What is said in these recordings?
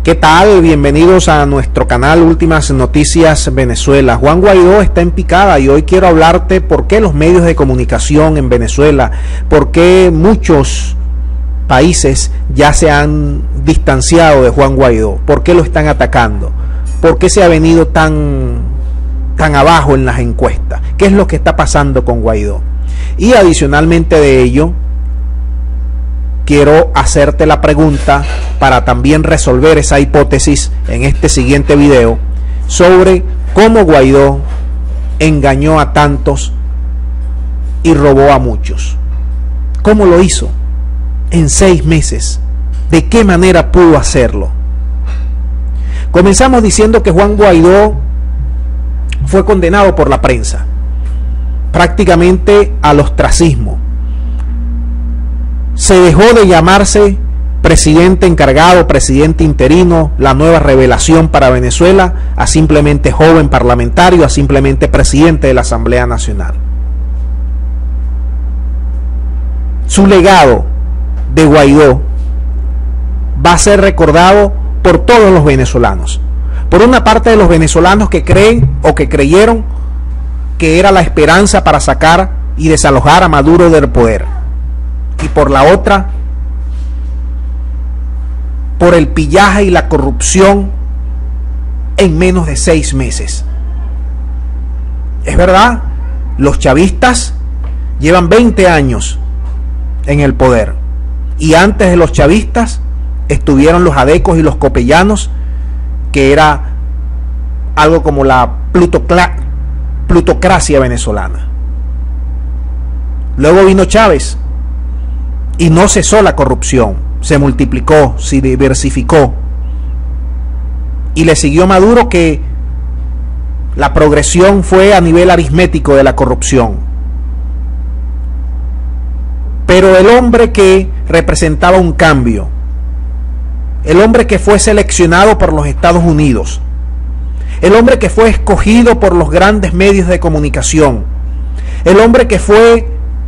¿Qué tal? Bienvenidos a nuestro canal Últimas Noticias Venezuela. Juan Guaidó está en picada y hoy quiero hablarte por qué los medios de comunicación en Venezuela, por qué muchos países ya se han distanciado de Juan Guaidó, por qué lo están atacando, por qué se ha venido tan abajo en las encuestas, qué es lo que está pasando con Guaidó. Y adicionalmente de ello, quiero hacerte la pregunta para también resolver esa hipótesis en este siguiente video sobre cómo Guaidó engañó a tantos y robó a muchos. ¿Cómo lo hizo? En 6 meses. ¿De qué manera pudo hacerlo? Comenzamos diciendo que Juan Guaidó fue condenado por la prensa, prácticamente al ostracismo. Se dejó de llamarse presidente encargado, presidente interino, la nueva revelación para Venezuela, a simplemente joven parlamentario, a simplemente presidente de la Asamblea Nacional. Su legado de Guaidó va a ser recordado por todos los venezolanos. Por una parte de los venezolanos que creen o que creyeron que era la esperanza para sacar y desalojar a Maduro del poder. Y por la otra, por el pillaje y la corrupción en menos de 6 meses. Es verdad, los chavistas llevan 20 años en el poder. Y antes de los chavistas estuvieron los adecos y los copellanos, que era algo como la plutocracia venezolana. Luego vino Chávez y no cesó la corrupción, se multiplicó, se diversificó. Y le siguió Maduro, que la progresión fue a nivel aritmético de la corrupción. Pero el hombre que representaba un cambio, el hombre que fue seleccionado por los Estados Unidos, el hombre que fue escogido por los grandes medios de comunicación, el hombre que fue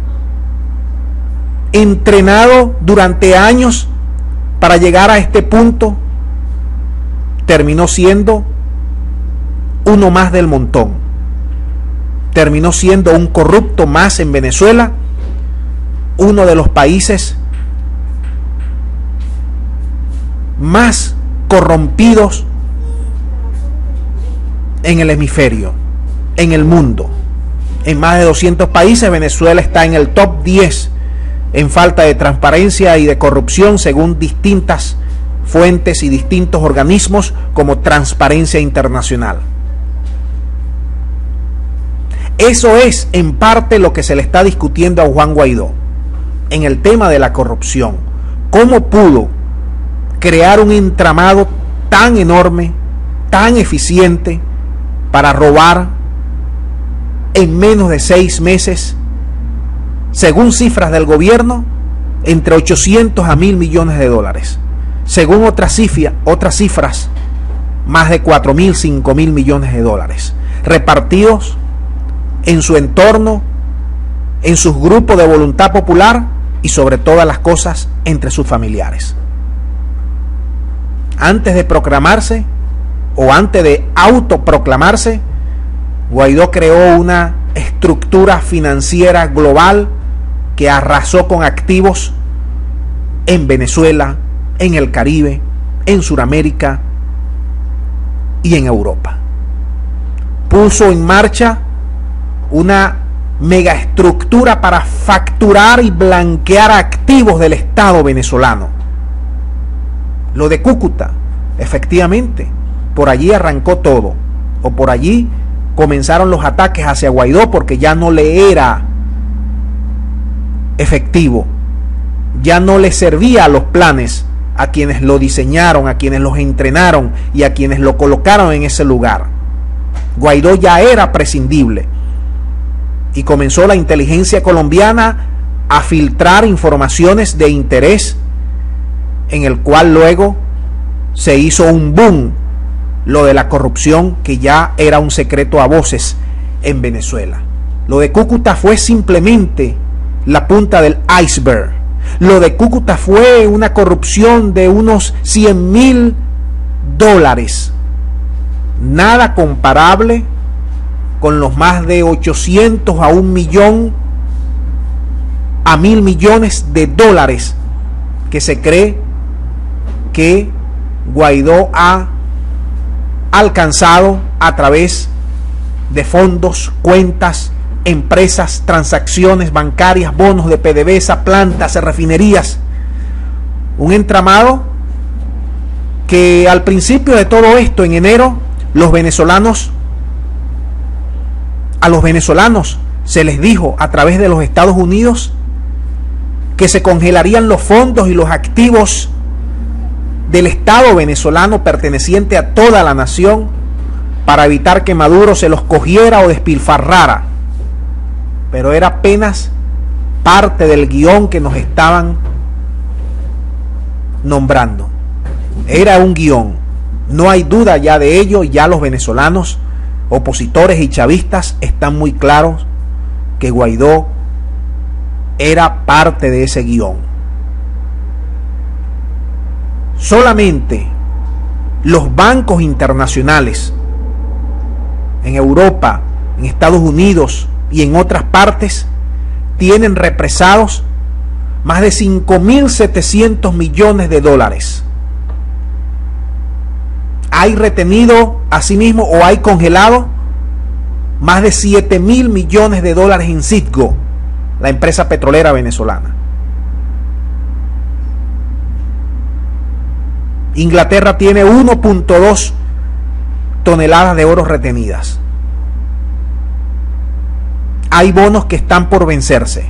entrenado durante años para llegar a este punto, terminó siendo uno más del montón. Terminó siendo un corrupto más en Venezuela, uno de los países más corrompidos en el hemisferio, en el mundo. En más de 200 países, Venezuela está en el top 10 en falta de transparencia y de corrupción, según distintas fuentes y distintos organismos como Transparencia Internacional. Eso es en parte lo que se le está discutiendo a Juan Guaidó en el tema de la corrupción. ¿Cómo pudo crear un entramado tan enorme, tan eficiente, para robar en menos de 6 meses, según cifras del gobierno, entre 800 a 1.000 millones de dólares? Según otras cifras, más de 4.000, 5.000 millones de dólares, repartidos en su entorno, en sus grupos de voluntad popular y sobre todas las cosas entre sus familiares. Antes de proclamarse o antes de autoproclamarse, Guaidó creó una estructura financiera global que arrasó con activos en Venezuela, en el Caribe, en Sudamérica y en Europa. Puso en marcha una megaestructura para facturar y blanquear activos del Estado venezolano. Lo de Cúcuta, efectivamente, por allí arrancó todo, o por allí comenzaron los ataques hacia Guaidó, porque ya no le era efectivo, ya no le servía a los planes, a quienes lo diseñaron, a quienes los entrenaron y a quienes lo colocaron en ese lugar. Guaidó ya era prescindible y comenzó la inteligencia colombiana a filtrar informaciones de interés, en el cual luego se hizo un boom lo de la corrupción, que ya era un secreto a voces en Venezuela. Lo de Cúcuta fue simplemente la punta del iceberg. Lo de Cúcuta fue una corrupción de unos 100.000 dólares. Nada comparable con los más de 800 a 1 millón a 1.000 millones de dólares que se cree que Guaidó ha alcanzado a través de fondos, cuentas, empresas, transacciones bancarias, bonos de PDVSA, plantas, refinerías. Un entramado que al principio de todo esto, en enero, a los venezolanos se les dijo a través de los Estados Unidos que se congelarían los fondos y los activos del Estado venezolano perteneciente a toda la nación para evitar que Maduro se los cogiera o despilfarrara. Pero era apenas parte del guión que nos estaban nombrando. Era un guión, no hay duda ya de ello. Ya los venezolanos, opositores y chavistas, están muy claros que Guaidó era parte de ese guión. Solamente los bancos internacionales en Europa, en Estados Unidos y en otras partes tienen represados más de 5.700 millones de dólares. Hay retenido asimismo o hay congelado más de 7.000 millones de dólares en Citgo, la empresa petrolera venezolana. Inglaterra tiene 1.2 toneladas de oro retenidas. Hay bonos que están por vencerse.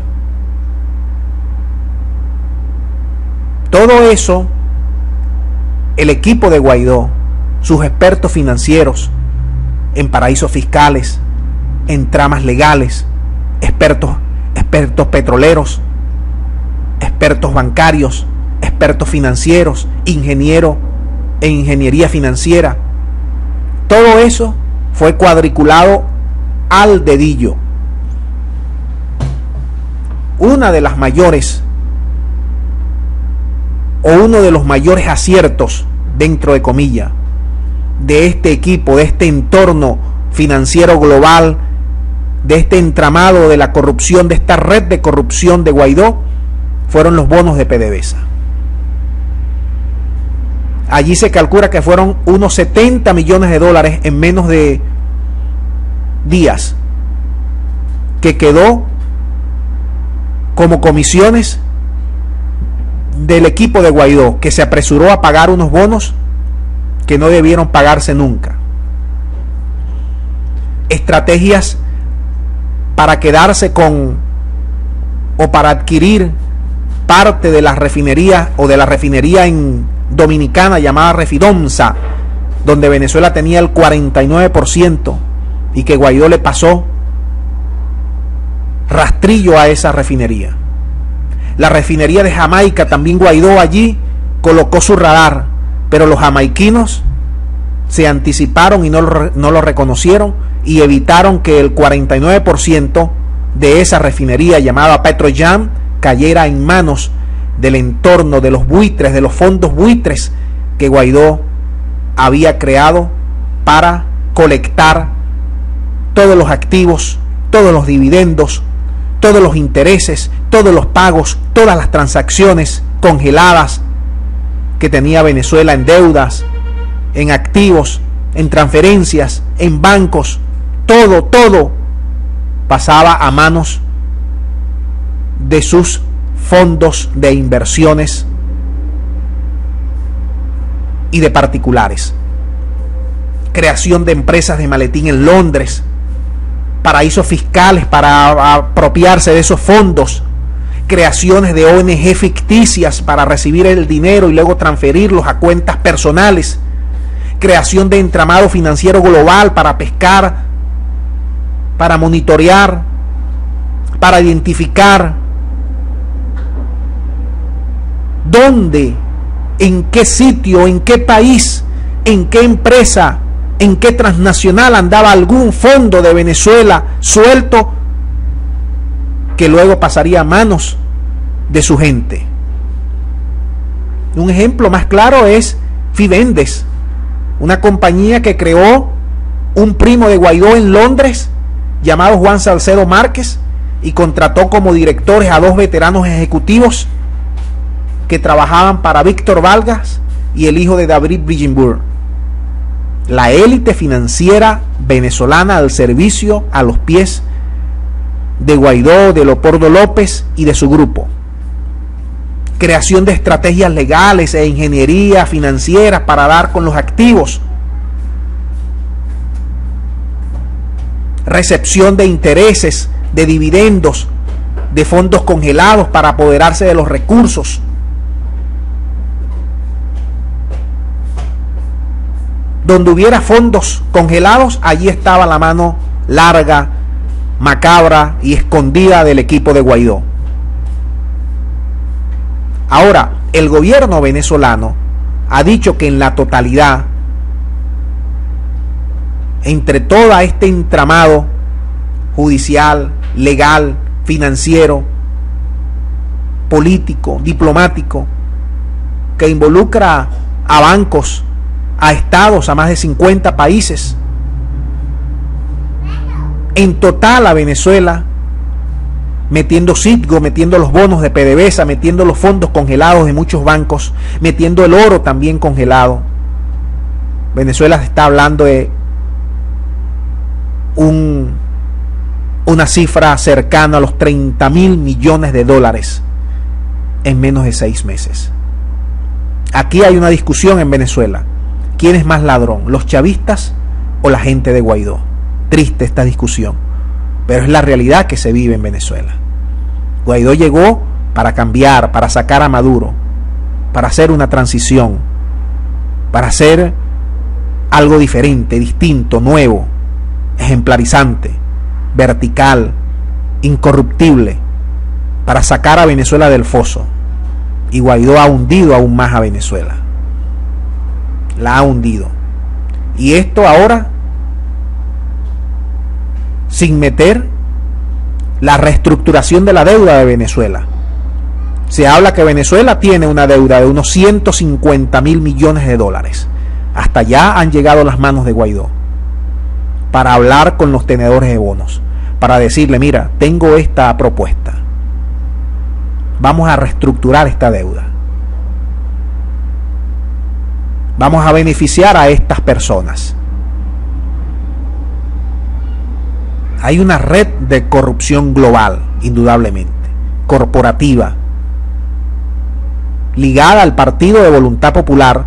Todo eso, el equipo de Guaidó, sus expertos financieros en paraísos fiscales, en tramas legales, expertos petroleros, expertos bancarios, expertos financieros, ingenieros e ingeniería financiera, todo eso fue cuadriculado al dedillo. Una de las mayores o uno de los mayores aciertos, dentro de comillas, de este equipo, de este entorno financiero global, de este entramado de la corrupción, de esta red de corrupción de Guaidó, fueron los bonos de PDVSA. Allí se calcula que fueron unos 70 millones de dólares en menos de días, que quedó como comisiones del equipo de Guaidó, que se apresuró a pagar unos bonos que no debieron pagarse nunca. Estrategias para quedarse con o para adquirir parte de las refinerías o de la refinería en dominicana llamada Refidomsa, donde Venezuela tenía el 49% y que Guaidó le pasó rastrillo a esa refinería. La refinería de Jamaica, también Guaidó allí colocó su radar, pero los jamaiquinos se anticiparon y no lo reconocieron y evitaron que el 49% de esa refinería llamada Petrojam cayera en manos del entorno de los buitres, de los fondos buitres que Guaidó había creado para colectar todos los activos, todos los dividendos, todos los intereses, todos los pagos, todas las transacciones congeladas que tenía Venezuela en deudas, en activos, en transferencias, en bancos. Todo pasaba a manos de sus fondos de inversiones y de particulares. Creación de empresas de maletín en Londres, paraísos fiscales para apropiarse de esos fondos, creaciones de ONG ficticias para recibir el dinero y luego transferirlos a cuentas personales, creación de entramado financiero global para pescar, para monitorear, para identificar dónde, en qué sitio, en qué país, en qué empresa, en qué transnacional andaba algún fondo de Venezuela suelto que luego pasaría a manos de su gente. Un ejemplo más claro es Fidendes, una compañía que creó un primo de Guaidó en Londres, llamado Juan Salcedo Márquez, y contrató como directores a 2 veteranos ejecutivos que trabajaban para Víctor Vargas y el hijo de David Bridgenburg. La élite financiera venezolana al servicio, a los pies de Guaidó, de Leopoldo López y de su grupo. Creación de estrategias legales e ingeniería financiera para dar con los activos. Recepción de intereses, de dividendos, de fondos congelados para apoderarse de los recursos. Donde hubiera fondos congelados, allí estaba la mano larga, macabra y escondida del equipo de Guaidó. Ahora, el gobierno venezolano ha dicho que en la totalidad, entre todo este entramado judicial, legal, financiero, político, diplomático, que involucra a bancos, a estados, a más de 50 países, en total a Venezuela, metiendo Citgo, metiendo los bonos de PDVSA, metiendo los fondos congelados de muchos bancos, metiendo el oro también congelado. Venezuela se está hablando de una cifra cercana a los 30.000 millones de dólares en menos de 6 meses. Aquí hay una discusión en Venezuela. ¿Quién es más ladrón, los chavistas o la gente de Guaidó? Triste esta discusión, pero es la realidad que se vive en Venezuela. Guaidó llegó para cambiar, para sacar a Maduro, para hacer una transición, para hacer algo diferente, distinto, nuevo, ejemplarizante, vertical, incorruptible, para sacar a Venezuela del foso. Y Guaidó ha hundido aún más a Venezuela. La ha hundido. Y esto ahora sin meter la reestructuración de la deuda de Venezuela. Se habla que Venezuela tiene una deuda de unos 150.000 millones de dólares. Hasta allá han llegado las manos de Guaidó para hablar con los tenedores de bonos, para decirle: mira, tengo esta propuesta, vamos a reestructurar esta deuda, vamos a beneficiar a estas personas. Hay una red de corrupción global, indudablemente, corporativa, ligada al partido de Voluntad Popular.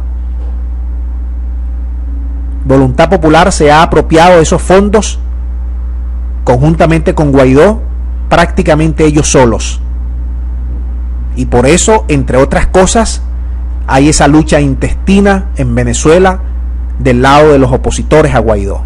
Voluntad Popular se ha apropiado de esos fondos conjuntamente con Guaidó, prácticamente ellos solos. Y por eso, entre otras cosas, hay esa lucha intestina en Venezuela del lado de los opositores a Guaidó.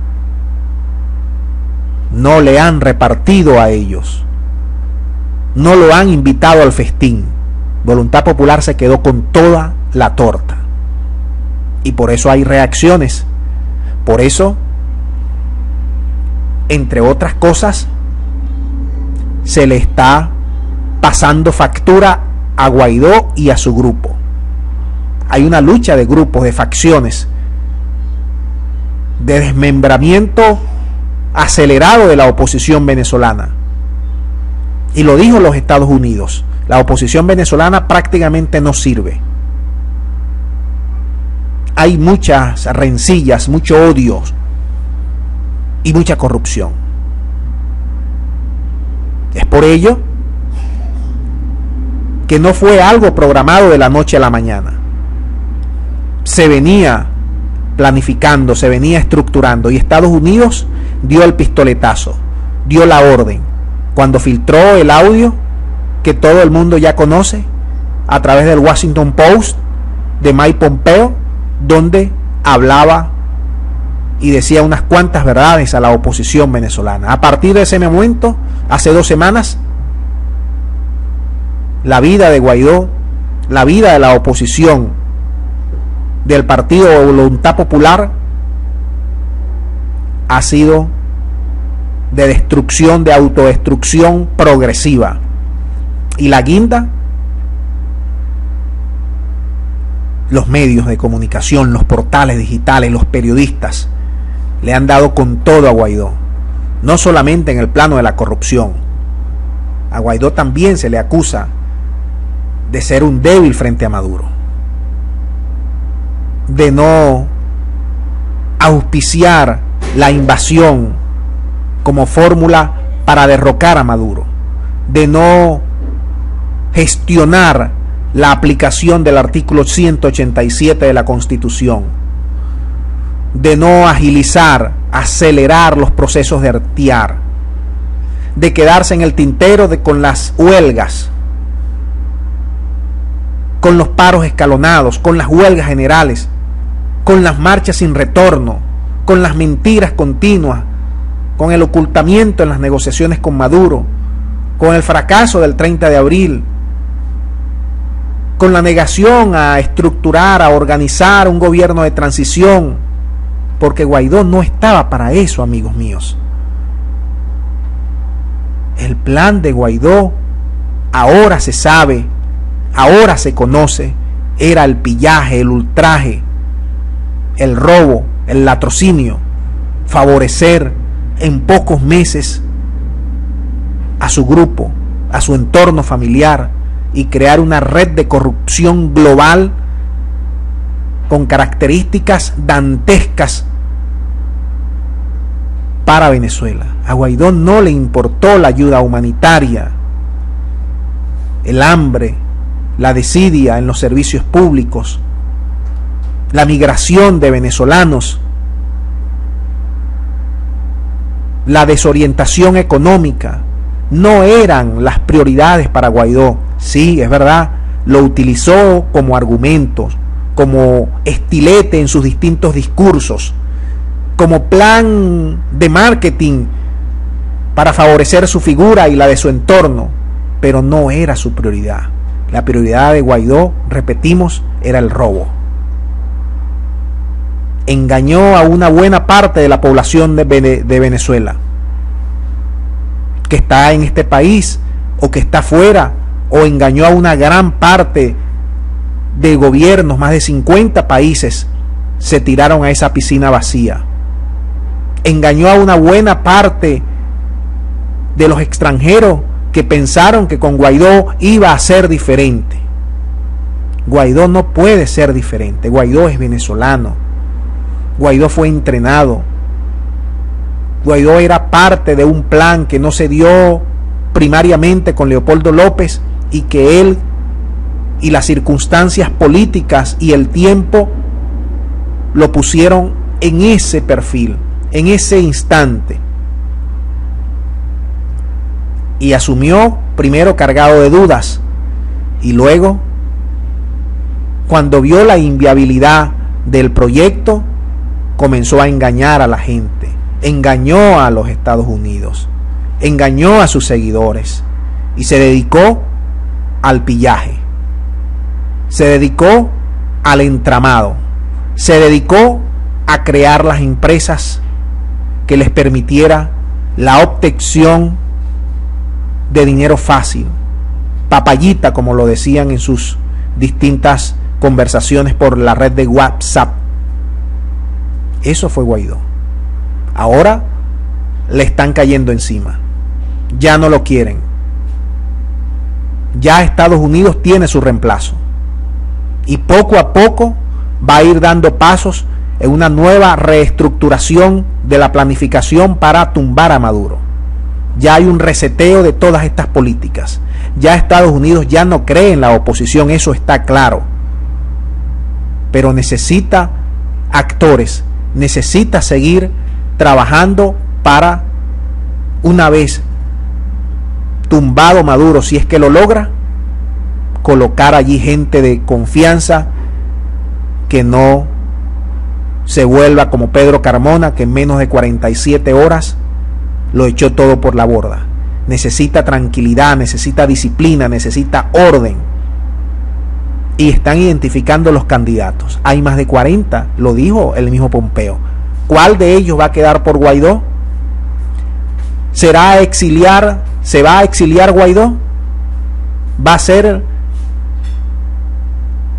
No le han repartido a ellos, no lo han invitado al festín. Voluntad Popular se quedó con toda la torta. Y por eso hay reacciones. Por eso, entre otras cosas, se le está pasando factura a Guaidó y a su grupo. Hay una lucha de grupos, de facciones, de desmembramiento acelerado de la oposición venezolana. Y lo dijo los Estados Unidos: la oposición venezolana prácticamente no sirve. Hay muchas rencillas, mucho odio y mucha corrupción. Es por ello que no fue algo programado de la noche a la mañana. Se venía planificando, se venía estructurando, y Estados Unidos dio el pistoletazo, dio la orden cuando filtró el audio que todo el mundo ya conoce a través del Washington Post de Mike Pompeo, donde hablaba y decía unas cuantas verdades a la oposición venezolana. A partir de ese momento, hace 2 semanas, la vida de Guaidó, la vida de la oposición del Partido de Voluntad Popular ha sido de destrucción, de autodestrucción progresiva. Y la guinda los medios de comunicación, los portales digitales, los periodistas, le han dado con todo a Guaidó. No solamente en el plano de la corrupción. A Guaidó también se le acusa de ser un débil frente a Maduro, de no auspiciar la invasión como fórmula para derrocar a Maduro, de no gestionar la aplicación del artículo 187 de la Constitución, de no agilizar, acelerar los procesos de artear, de quedarse en el tintero con las huelgas, con los paros escalonados, con las huelgas generales, con las marchas sin retorno, con las mentiras continuas, con el ocultamiento en las negociaciones con Maduro, con el fracaso del 30 de abril, con la negación a estructurar, a organizar un gobierno de transición, porque Guaidó no estaba para eso, amigos míos. El plan de Guaidó, ahora se sabe, ahora se conoce, era el pillaje, el ultraje, el robo, el latrocinio, favorecer en pocos meses a su grupo, a su entorno familiar y crear una red de corrupción global con características dantescas para Venezuela. A Guaidó no le importó la ayuda humanitaria, el hambre, la desidia en los servicios públicos, la migración de venezolanos, la desorientación económica. No eran las prioridades para Guaidó. Sí, es verdad, lo utilizó como argumentos, como estilete en sus distintos discursos, como plan de marketing para favorecer su figura y la de su entorno, pero no era su prioridad. La prioridad de Guaidó, repetimos, era el robo. Engañó a una buena parte de la población de Venezuela, que está en este país o que está fuera, o engañó a una gran parte de gobiernos. Más de 50 países se tiraron a esa piscina vacía. Engañó a una buena parte de los extranjeros que pensaron que con Guaidó iba a ser diferente. Guaidó no puede ser diferente. Guaidó es venezolano. Guaidó fue entrenado. Guaidó era parte de un plan que no se dio primariamente con Leopoldo López y que él y las circunstancias políticas y el tiempo lo pusieron en ese perfil, en ese instante. Y asumió primero cargado de dudas y luego, cuando vio la inviabilidad del proyecto, comenzó a engañar a la gente, engañó a los Estados Unidos, engañó a sus seguidores y se dedicó al pillaje, se dedicó al entramado, se dedicó a crear las empresas que les permitiera la obtención de dinero fácil, papayita, como lo decían en sus distintas conversaciones por la red de WhatsApp. Eso fue Guaidó. Ahora le están cayendo encima, ya no lo quieren, ya Estados Unidos tiene su reemplazo y poco a poco va a ir dando pasos en una nueva reestructuración de la planificación para tumbar a Maduro. Ya hay un reseteo de todas estas políticas. Ya Estados Unidos ya no cree en la oposición, eso está claro. Pero necesita actores, necesita seguir trabajando para, una vez tumbado Maduro, si es que lo logra, colocar allí gente de confianza que no se vuelva como Pedro Carmona, que en menos de 47 horas lo echó todo por la borda. Necesita tranquilidad, necesita disciplina, necesita orden. Y están identificando los candidatos. Hay más de 40, lo dijo el mismo Pompeo. ¿Cuál de ellos va a quedar por Guaidó? ¿Se va a exiliar Guaidó? ¿Va a ser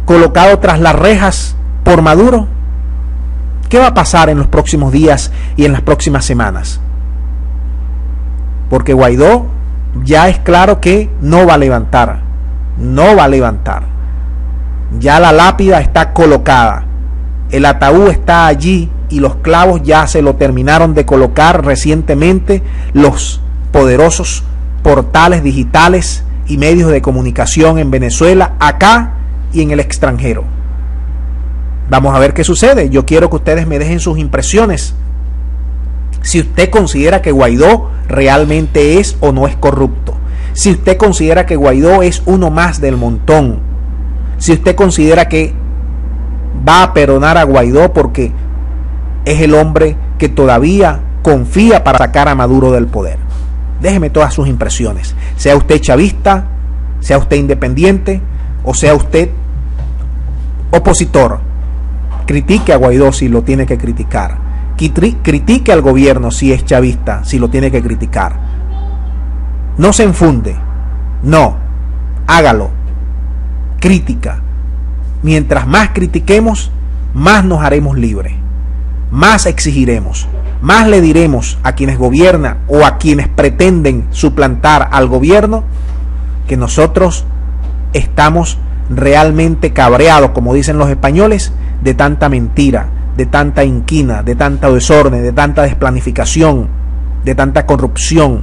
colocado tras las rejas por Maduro? ¿Qué va a pasar en los próximos días y en las próximas semanas? Porque Guaidó ya es claro que no va a levantar. No va a levantar. Ya la lápida está colocada. El ataúd está allí y los clavos ya se lo terminaron de colocar recientemente los poderosos portales digitales y medios de comunicación en Venezuela, acá y en el extranjero. Vamos a ver qué sucede. Yo quiero que ustedes me dejen sus impresiones. Si usted considera que Guaidó realmente es o no es corrupto. Si usted considera que Guaidó es uno más del montón. Si usted considera que va a perdonar a Guaidó porque es el hombre que todavía confía para sacar a Maduro del poder. Déjeme todas sus impresiones. Sea usted chavista, sea usted independiente o sea usted opositor. Critique a Guaidó si lo tiene que criticar. Critique al gobierno si es chavista, si lo tiene que criticar. No se enfunde. No. Hágalo. Crítica. Mientras más critiquemos, más nos haremos libres. Más exigiremos. Más le diremos a quienes gobiernan o a quienes pretenden suplantar al gobierno que nosotros estamos realmente cabreados, como dicen los españoles, de tanta mentira, de tanta inquina, de tanta desorden, de tanta desplanificación, de tanta corrupción.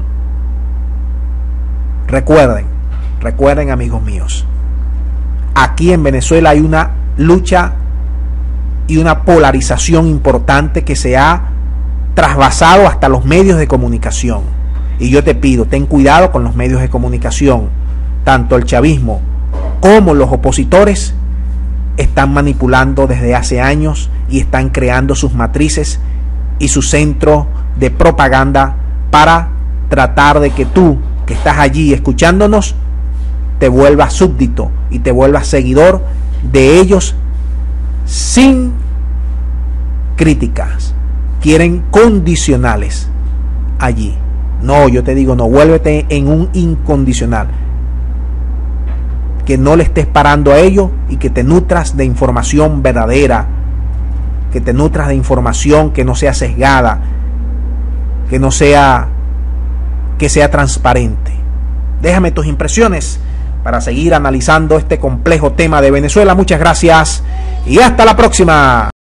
Recuerden amigos míos, aquí en Venezuela hay una lucha y una polarización importante que se ha trasvasado hasta los medios de comunicación. Y yo te pido, ten cuidado con los medios de comunicación. Tanto el chavismo como los opositores están manipulando desde hace años y están creando sus matrices y su centro de propaganda para tratar de que tú, que estás allí escuchándonos, te vuelvas súbdito y te vuelvas seguidor de ellos sin críticas. Quieren condicionales allí. No, yo te digo, no, vuélvete en un incondicional. Que no le estés parando a ello y que te nutras de información verdadera, que te nutras de información que no sea sesgada, que sea transparente. Déjame tus impresiones para seguir analizando este complejo tema de Venezuela. Muchas gracias y hasta la próxima.